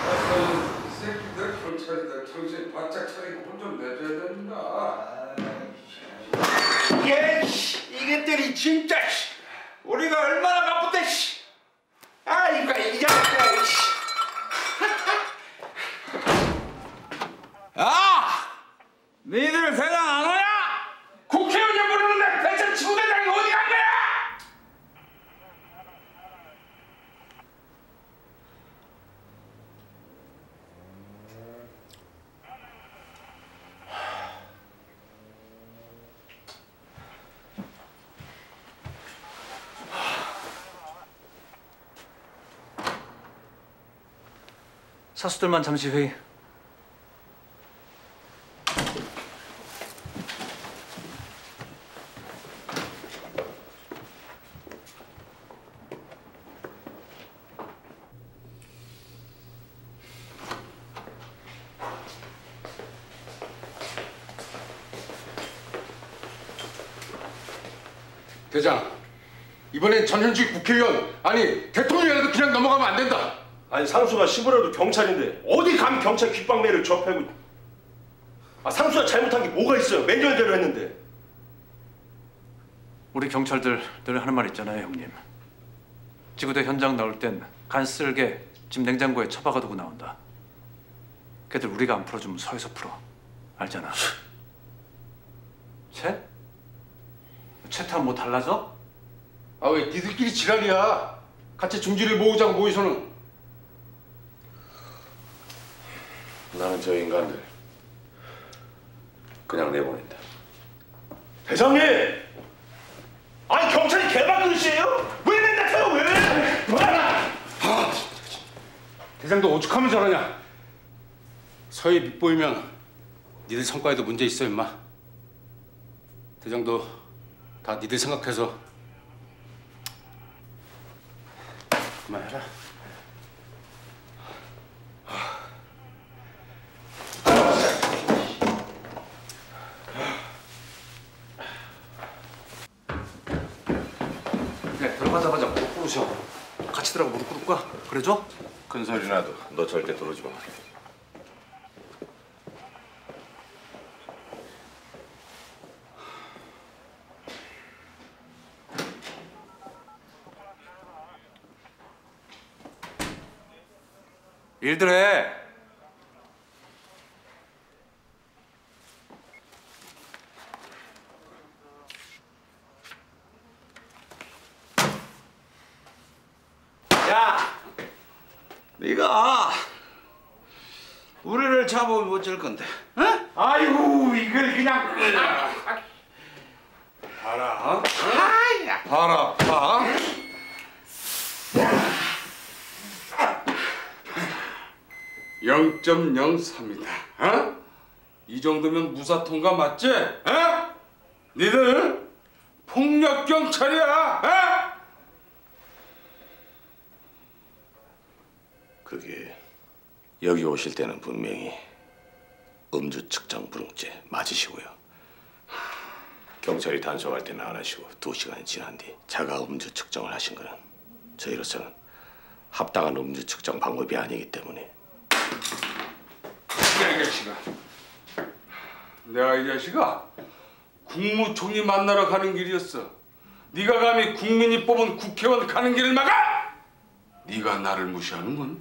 이 새끼들 경찰들 정신 바짝 차리고 혼 좀 내줘야 된다. 이것들이 진짜 우리가 얼마나 바쁜데 아이고 이 자식아 니들 대장 안 오냐? 국회의원이 부르는데 대체 지구대장이 어디 간 거야? 사수들만 잠시 회의. 대장, 이번엔 전현직 국회의원 아니 대통령이라도 그냥 넘어가면 안 된다. 아니 상수가 시부라도 경찰인데 어디 감히 경찰 귓방매를 접해고. 상수가 잘못한 게 뭐가 있어요. 매뉴얼대로 했는데. 우리 경찰들 늘 하는 말 있잖아요, 형님. 지구대 현장 나올 땐 간 쓸게 집 냉장고에 처박아 두고 나온다. 걔들 우리가 안 풀어주면 서에서 풀어. 알잖아. 채? 채타면 뭐 달라져? 아 왜 니들끼리 지랄이야. 같이 중지를 모으자고 모이서는. 나는 저 인간들 그냥 내보낸다. 대장님! 아니 경찰이 개밥그릇이에요? 왜 맨날 쳐요 왜? 대장도 오죽하면 저러냐. 서해 밑보이면 니들 성과에도 문제 있어 임마. 대장도 다 니들 생각해서 그만해라. 그래, 들어가자마자 무릎 꿇으셔. 같이 들어가 무릎 꿇을까? 그래줘? 큰 소리 나도 너 절대 들어오지 마. 일들 해. 야, 네가 우리를 잡으면 어쩔 건데? 어? 아이고 이걸 그냥 봐라. 어? 아야. 봐라. 봐. 0.03이다. 어? 이 정도면 무사 통과 맞지? 어? 니들 폭력 경찰이야. 어? 그게 여기 오실 때는 분명히 음주 측정 불응죄 맞으시고요. 경찰이 단속할 때는 안 하시고 2시간이 지난 뒤 자가 음주 측정을 하신 거는 저희로서는 합당한 음주 측정 방법이 아니기 때문에. 이 자식아. 내가 이 자식아 국무총리 만나러 가는 길이었어. 네가 감히 국민이 뽑은 국회의원 가는 길을 막아? 네가 나를 무시하는군.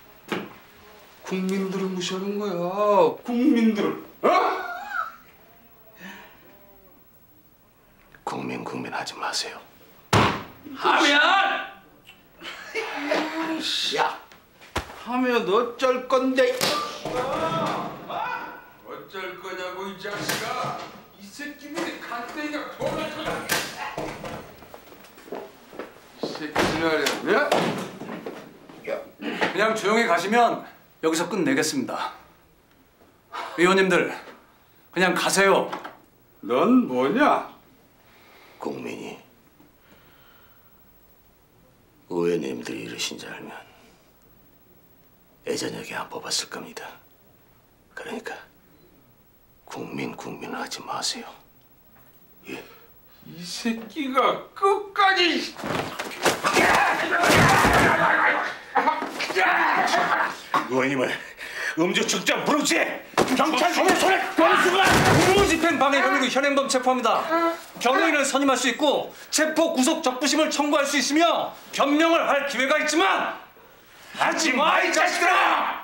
국민들을 무시하는 거야. 국민들을. 어? 국민 하지 마세요. 하면 야 하면 어쩔 건데? 어쩔 거냐고 이 자식아. 이 새끼들이 간땡이가 돌을 쳐다. 이 새끼들 말이야. 그냥 조용히 가시면 여기서 끝내겠습니다. 의원님들 그냥 가세요. 넌 뭐냐? 국민이 의원님들이 이러신 줄 알면 예전역에 안 뽑았을 겁니다. 그러니까 국민 하지 마세요. 예. 이 새끼가 끝까지. 의원님을 음주 측정 부르지. 경찰 손에 권수가 공무집행 방해 혐의로 현행범 체포합니다. 변호인을 선임할 수 있고 체포 구속 적부심을 청구할 수 있으며 변명을 할 기회가 있지만 하지 마 이 자식들아.